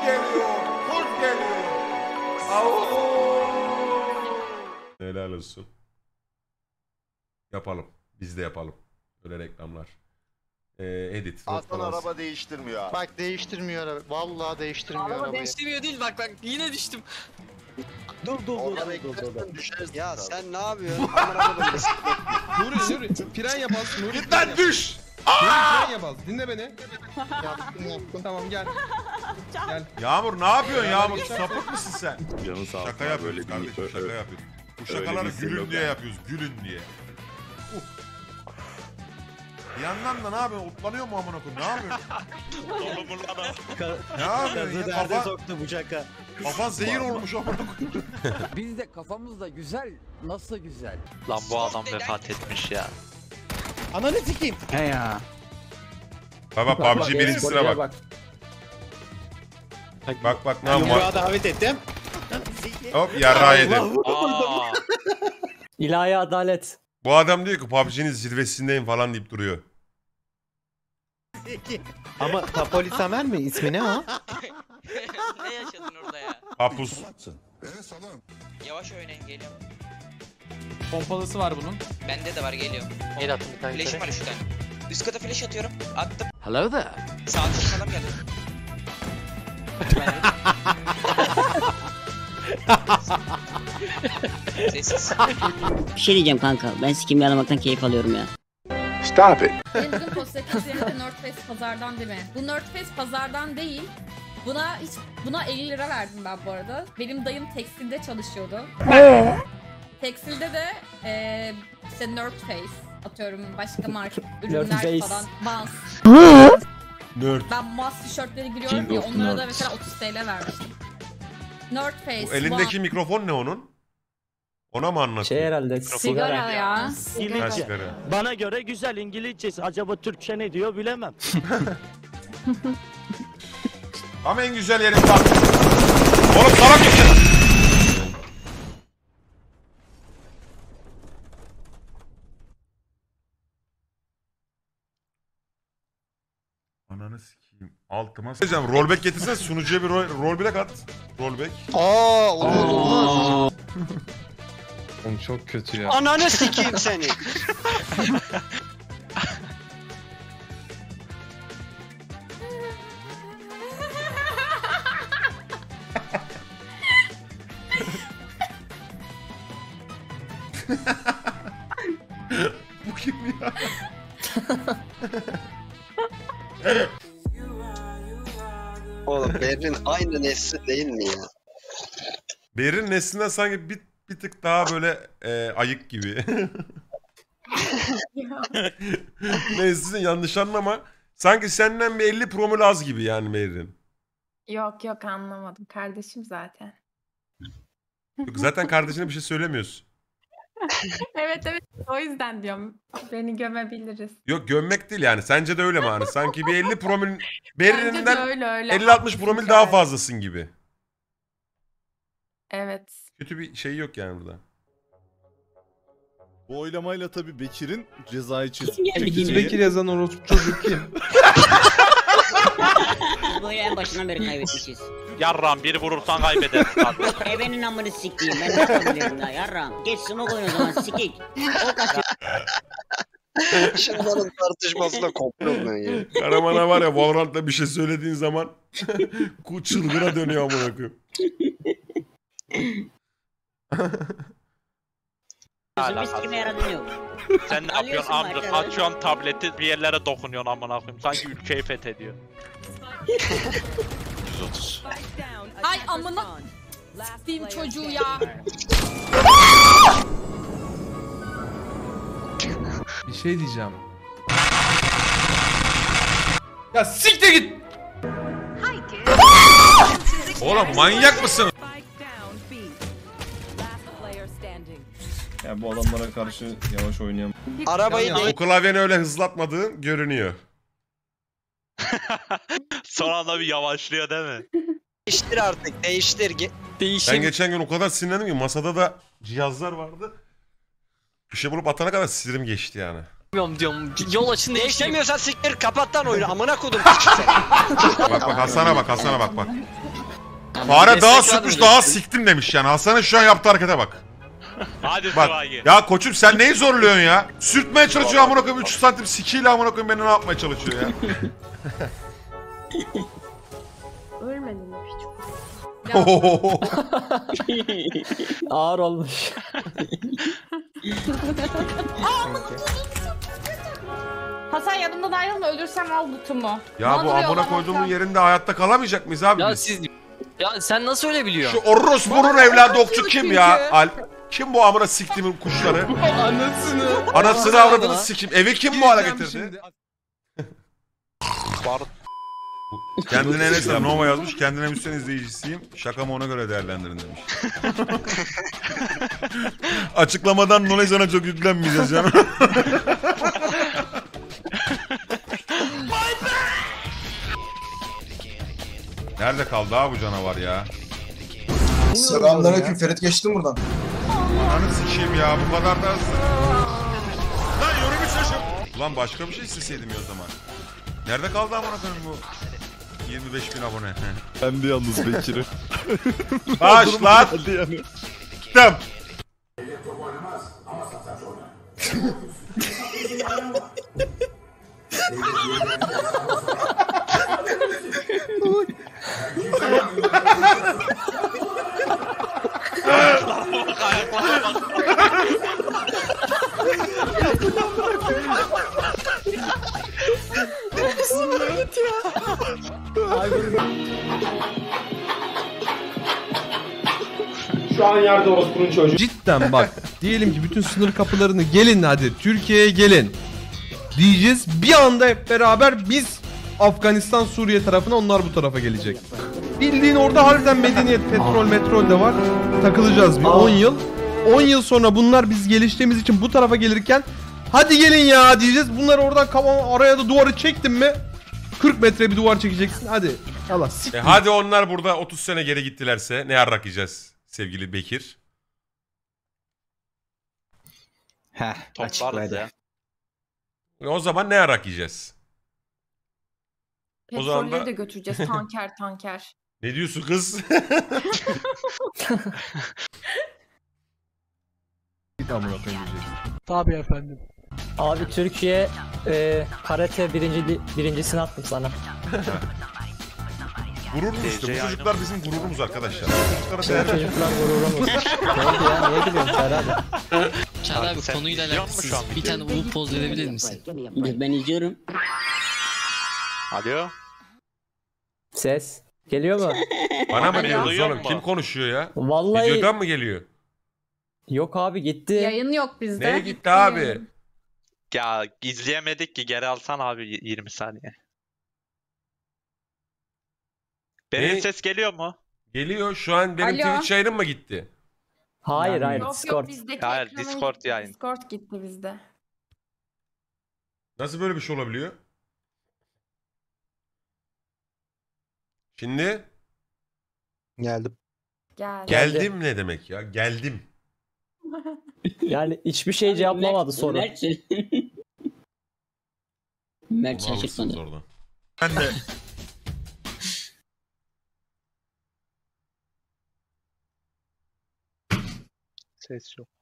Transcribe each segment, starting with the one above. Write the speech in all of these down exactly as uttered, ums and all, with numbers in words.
geliyor. Kurt geliyor. Au. Helal olsun. Yapalım. Biz de yapalım. Böyle reklamlar. Ee, edit. Aslan araba değiştirmiyor. Bak değiştirmiyor araba. Vallahi değiştirmiyor Araba arabayı. değiştirmiyor değil bak bak yine düştüm. Dur dur dur Orada dur dur dur. beklersen düşersin. Ya tabii. sen ne yapıyorsun? Amına koydum. Nuri Nuri fren yap az Nuri. Git lan düş. Nuri fren yap az. Dinle beni. Yaptım yaptım. Tamam gel. Gel. Yağmur ne yapıyorsun Yağmur? Sapık mısın sen? Canı sağ olsun. Şaka yapıyoruz kardeşim, şaka yapıyoruz. Bu şakaları gülün diye yapıyoruz, gülün diye. Uh. Bir yandan da ne yapıyorsun? Otlanıyor mu amına koyayım? Ne yapıyorsun? Ne yapıyorsun ya? Derde Kafa, soktu bu şaka. kafan zehir olmuş amına koyayım. Biz de kafamızda güzel, nasıl güzel? Lan bu adam vefat etmiş ya. Ananı sikeyim. He ya. Baba P U B G birincisine bak. Bak bak ne yapıyor? Yumruğa davet ettim. Hop yarrağı yedim. Aa, İlahi adalet. Bu adam diyor ki P U B G'nin zirvesindeyim falan deyip duruyor. Ama Tapoli Samer mi? İsmi ne o? Ne yaşadın orada ya? Hapus. Yavaş oynayın geliyorum. Pompalısı var bunun. Bende de var geliyorum. el atın bir tane Flash'im yukarı. var üç tane. Üst kata flash atıyorum. Attım. Hello there. Sağ dışarı adam geldi. Sessiz. Bir şey diyeceğim kanka. Ben sikimli aramaktan keyif alıyorum ya. Stop it. Benim bugün postacılarım North Face pazardan değil mi? Bu North Face pazardan değil. Buna hiç buna elli lira verdim ben bu arada. Benim dayım tekstilde çalışıyordu. Tekstilde de eee işte North Face atıyorum başka marka ürünler Face. falan. Vans. Nerd. Ben Vans tişörtleri giriyorum diye onlara da mesela otuz T L vermiştim. North Face. Bu elindeki mikrofon ne onun? Ona mı anlatıyor? Şey herhalde. Vans. Sigara ya. Ha, Sigara. sigara. Bana göre güzel İngilizcesi. Acaba Türkçe ne diyor bilemem. Ama en güzel yerim bak. Oğlum salak mısın? Ananı sikeyim. Altıma s***cem. Rollback getirsene sunucuya bir rol, rollback at. Rollback. Aa olur olur. Oğlum çok kötü ya. Ananı sikeyim seni. Bu kim ya? Oğlum Berrin aynı nesli değil mi ya? Berin neslinden sanki bir, bir tık daha böyle e, ayık gibi. Neyse yanlış anlama. Sanki senden bir elli promil az gibi yani Berin. Yok yok anlamadım. Kardeşim zaten. Yok, zaten kardeşine bir şey söylemiyorsun. Evet evet o yüzden diyorum. Beni gömebiliriz. Yok gömmek değil yani. Sence de öyle mi hani? Sanki bir elli promil Bence de Berin'inden öyle öyle. elli altmış promil daha fazlasın gibi. Evet. Kötü bir şey yok yani burada. Bu oylamayla tabii Bekir'in cezayı çizip Biz Bekir yazan orospu çocuk kim? Böyle en başından beri kaybetmişiz. Yarram biri vurursan kaybedersin kardeşim. Ebenin amını sikeyim. Ben ne yapabiliyorum ya yarram. Geç smoke oyun o zaman sikik. O kaçıyor. Şunların tartışmasına kopuyorum ben ya. Karaman'a var ya Valorant'ta bir şey söylediğin zaman ku çılgına dönüyor amına koyayım. Bizim sikime yaradın yok. Sen ne yapıyorsun Alıyorsun amcık? maşallah. Açıyorsun tableti bir yerlere dokunuyorsun amına koyayım. Sanki ülkeyi fethediyor. yüz otuz. Ay amına s**eyim çocuğu ya. Bir şey diyeceğim. Ya siktir git. Oğlum manyak mısın? Ya bu adamlara karşı yavaş oynayamam. Arabayı O klavyeni öyle hızlatmadığın görünüyor. Son anda bir yavaşlıyor değil mi? değiştir artık değiştir. Ge- Ben geçen gün o kadar sinirlendim ki masada da cihazlar vardı. Bir şey bulup atana kadar sinirim geçti yani. diyorum. Yol açın Değiştirmiyorsan siktir kapat lan oyunu amına kodum. Bak bak Hasan'a bak Hasan'a bak bak. Fare daha sürtmüş daha siktim demiş yani. Hasan'ın şu an yaptığı harekete bak. Hadi Bak Sıvagi. ya koçum sen neyi zorluyorsun ya? Sürtmeye çalışıyor amına koyayım üç santim sikiyle amına koyayım beni ne yapmaya çalışıyor ya? Ölmedin mi piç? Ağır olmuş. Hasan yanımdan ayrılma, ölürsem al lootumu. Ya bu amına koyduğumun yerinde hayatta kalamayacak mıyız abi Ya biz? siz... Ya sen nasıl öyle biliyorsun? Şu orospu'nun evladı okçu kim ya? Alp. Kim bu amına siktimin kuşları? Anasını. Anasını avradını sikim. Evi kim bu hale getirdi? Kendine Enes'le Nova yazmış. Kendine Müslüman izleyicisiyim. Şakamı ona göre değerlendirin demiş. Açıklamadan dolayı sana çok yüklenmeyeceğiz canım. Nerede kaldı abi bu canavar ya? Selamünaleyküm Ferit geçtim buradan. Ananı sikeyim ya bu kadar da hızlı. Lan yorumu şaşım. Ulan başka bir şey isteseydim ya o zaman. Nerede kaldı amına koyayım bu yirmi beş bin abone? Ben de yalnız Bekir'i. Baş lan. Dım. Şu an yerde orospunun çocuğu. Cidden bak. Diyelim ki bütün sınır kapılarını gelin hadi. Türkiye'ye gelin. Diyeceğiz. Bir anda hep beraber biz Afganistan, Suriye tarafına onlar bu tarafa gelecek. Bildiğin orada harbiden medeniyet, petrol, metrol de var. Takılacağız bir on yıl. on yıl sonra bunlar biz geliştiğimiz için bu tarafa gelirken hadi gelin ya diyeceğiz. Bunlar oradan kavan araya da duvarı çektin mi? kırk metre bir duvar çekeceksin. Hadi. Allah siktir. E hadi onlar burada otuz sene geri gittilerse ne yarrak yiyeceğiz sevgili Bekir? Heh, Toplarız ya. E o zaman ne yarrak yiyeceğiz? O zaman da- Petrolleri de götüreceğiz tanker tanker. Ne diyorsun kız? Tabii efendim. Abi Türkiye e, karate birinci, birincisini attım sana. Gururumuz işte. Bu D J çocuklar bizim gururumuz arkadaşlar. Çocuklara Bizim değer çocuklar gururumuz. Ne oldu ya? Niye gülüyorsun Serhat? Çağrı abi konuyla alakasız bir tane Bu poz verebilir misin? Ben izliyorum. Alo. Ses. Geliyor mu? Bana mı Beni diyorsunuz duyuyor oğlum? mu? Kim konuşuyor ya? Vallahi Videodan mı geliyor? yok abi gitti. Yayın yok bizde. Nereye gitti abi? Ya izleyemedik ki geri alsan abi yirmi saniye. Benim Ne? ses geliyor mu? Geliyor. Şu an benim Alo. Twitch yayınım mı gitti? Hayır hayır Yok Discord. yok bizdeki Hayır, ekranın Discord gitti, yayın. Discord gitti bizde. Nasıl böyle bir şey olabiliyor? Şimdi Geldim. Geldi. geldim ne demek ya? Geldim. Yani hiçbir şey cevaplamadı soru. Mert, Mert Bunu alırsınız şaşırtmadı. oradan. Ben de. Ses yok.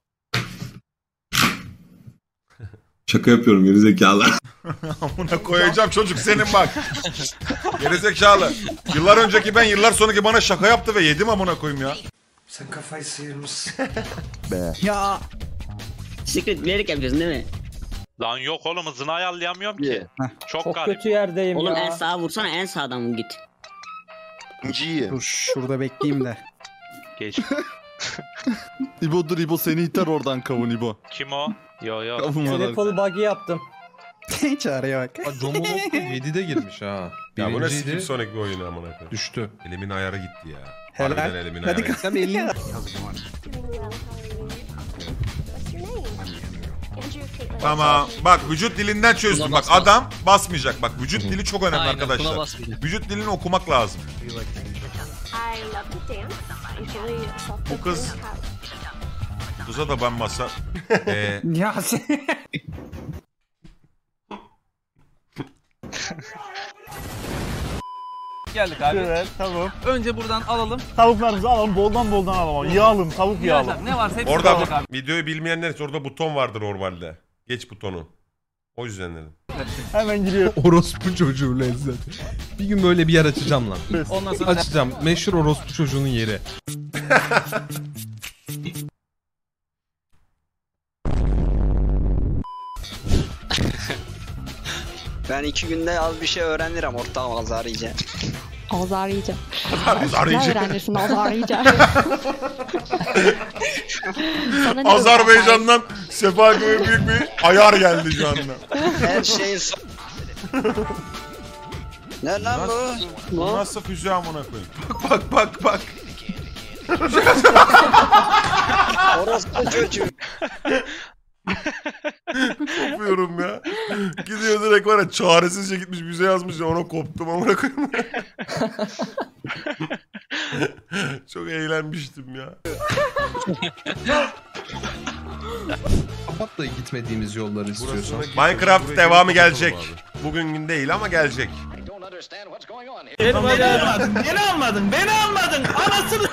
Şaka yapıyorum gerizekalı. Amına koyacağım çocuk senin bak. Gerizekalı. Yıllar önceki ben yıllar sonraki bana şaka yaptı ve yedim amına koyayım ya. Sen kafayı sıyırmışsın. Ya. Secret bilerek yapıyorsun değil mi? Lan yok oğlum hızını ayarlayamıyorum ki. Çok, Çok garip. kötü yerdeyim Oğlum en ya. sağa vursana, en sağdan git. İnciyi. Dur şurada bekleyeyim de. Geç. İbo dur İbo seni iter oradan kavun İbo. Kim o? Yo yo. Kavun var. Triple buggy yaptım. Çağrıya bak. Aa, Jomolok yedide girmiş ha. Ya bu ne Birinciydi, Steam Sonic bir oyunu amına koyayım. düştü. Elimin ayarı gitti ya. Helal. Harbiden elimin Hadi ayarı gitti. kasam elini. Tamam. Bak vücut dilinden çözdüm. Bak adam basmayacak. Bak vücut dili çok önemli Aynen, arkadaşlar. buna basmayacak. Vücut dilini okumak lazım. Bu kız Kıza da ben masa. Ee, Ya sen. Geldik abi. Evet tamam. Önce buradan alalım. Tavuklarımızı alalım. Boldan boldan alalım. Yağalım. Tavuk yağalım. Ne varsa hepsi Orada kalacak abi. videoyu bilmeyenler için orada buton vardır normalde. Geç butonu. O yüzden dedim. Hemen giriyorum. Orospu çocuğu lezzet. Bir gün böyle bir yer açacağım lan. Ondan sonra Açacağım. Meşhur orospu çocuğunun yeri. Ben iki günde az bir şey öğrenirim ortağım azar yiyeceğim. Azar yiyeceğim. Azar Ne yiyeceğim. öğrenirsin azar yiyeceğim. Sana ne Azerbaycan'dan Sefa gibi büyük bir ayar geldi şu anda. Her şeyin so- Ne lan bu? Bu nasıl füze amına koyayım? Bak bak bak. Orospu çocuğu. Kopuyorum ya. Gidiyor direkt var ya çaresizce gitmiş bize yazmış ya ona koptum amına koyayım. Çok eğlenmiştim ya. Kapat da gitmediğimiz yolları istiyorsan. Minecraft devamı gelecek. Bugün gün değil ama gelecek. Beni almadın. Beni almadın. Beni almadın. Anasını.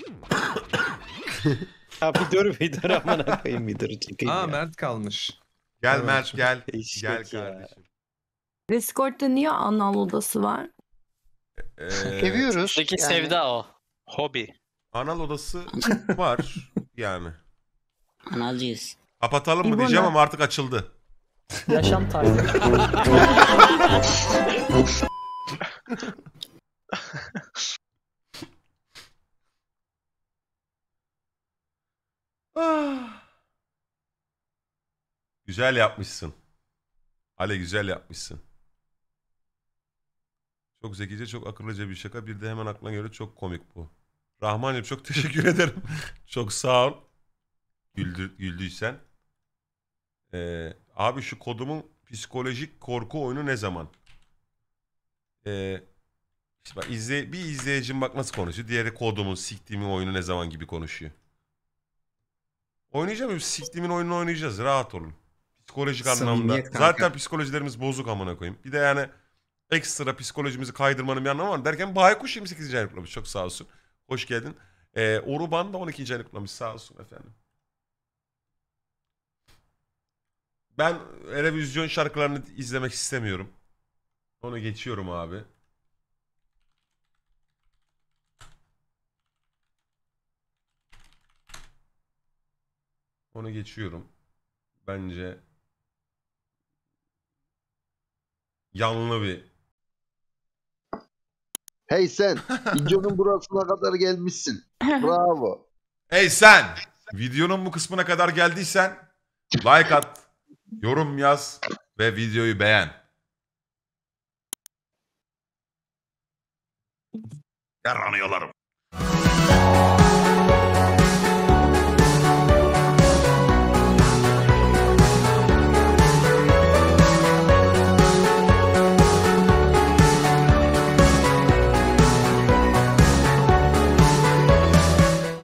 Ya bir dur bir dur amına koyayım bir dur. çekeyim Aa ya. Mert kalmış. Gel Evet. Mert gel. Eşek Gel ya. kardeşim. Discord'da niye anal odası var? Ee, Seviyoruz. Peki sevda o. Hobi. Anal odası var yani. Analcıyız. Kapatalım mı İbo diyeceğim ne? ama artık açıldı. Yaşam tarzı. Güzel yapmışsın. Ale güzel yapmışsın. Çok zekice, çok akıllıca bir şaka. Bir de hemen aklına göre çok komik bu. Rahmancığım çok teşekkür ederim. Çok sağ ol. Güldür, güldüysen. Ee, abi şu kodumun psikolojik korku oyunu ne zaman? Ee, işte bak izle, bir izleyicim bak nasıl konuşuyor. Diğeri kodumun, siktiğimin oyunu ne zaman gibi konuşuyor. Oynayacağım. Siktiğimin oyununu oynayacağız. Rahat olun. Psikolojik anlamda. Zaten psikolojilerimiz bozuk amına koyayım. Bir de yani ekstra psikolojimizi kaydırmanın bir anlamı var. Derken Baykuş yirmi sekizinci ayını kutlamış. Çok sağ olsun. Hoş geldin. Ee, Oruban da on ikinci ayını kutlamış. Sağ olsun efendim. Ben Erevizyon şarkılarını izlemek istemiyorum. Onu geçiyorum abi. Onu geçiyorum. Bence yanlı bir. Hey sen. Videonun burasına kadar gelmişsin. Bravo. Hey sen! Videonun bu kısmına kadar geldiysen like at, yorum yaz ve videoyu beğen. Yaranıyorlarım.